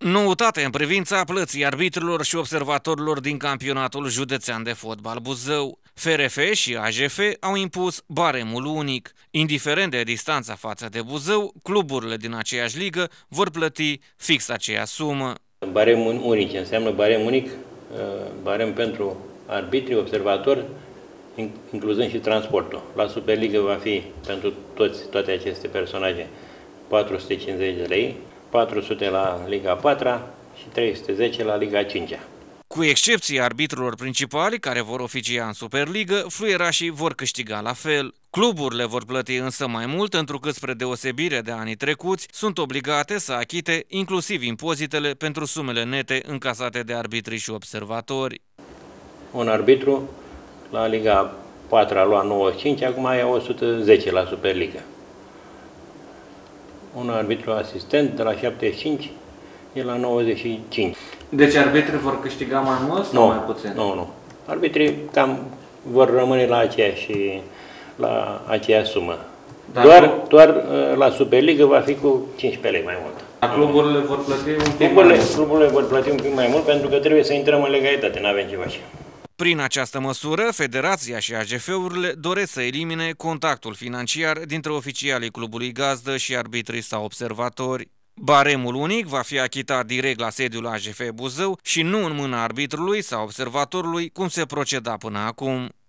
Noutate în privința plății arbitrilor și observatorilor din campionatul județean de fotbal Buzău. FRF și AJF au impus baremul unic. Indiferent de distanța față de Buzău, cluburile din aceeași ligă vor plăti fix aceeași sumă. Barem unic înseamnă barem unic, barem pentru arbitri, observatori, incluzând și transportul. La Superligă va fi pentru toate aceste personaje 450 de lei, 400 la Liga 4 și 310 la Liga 5. Cu excepția arbitrilor principali care vor oficia în Superligă, fluierașii vor câștiga la fel. Cluburile vor plăti însă mai mult, întrucât spre deosebire de anii trecuți, sunt obligate să achite inclusiv impozitele pentru sumele nete încasate de arbitri și observatori. Un arbitru la Liga 4 a luat 95, acum e 110 la Superligă. Un arbitru asistent de la 75 e la 95. Deci arbitrii vor câștiga mai mult sau mai puțin? Nu. Arbitrii cam vor rămâne la aceeași sumă. Doar la Superligă va fi cu 15 lei mai mult. Cluburile vor plăti un pic mai mult? Cluburile vor plăti un pic mai mult pentru că trebuie să intrăm în legalitate, nu avem ce face. Prin această măsură, Federația și AJF-urile doresc să elimine contactul financiar dintre oficialii clubului gazdă și arbitrii sau observatori. Baremul unic va fi achitat direct la sediul AJF Buzău și nu în mâna arbitrului sau observatorului, cum se proceda până acum.